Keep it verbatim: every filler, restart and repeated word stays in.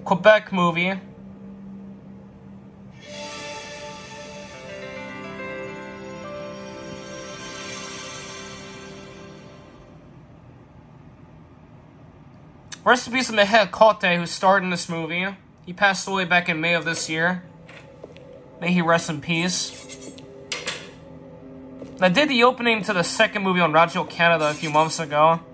Quebec movie. Rest in peace to Mihai Cote, who starred in this movie. He passed away back in May of this year. May he rest in peace. I did the opening to the second movie on Radio Canada a few months ago.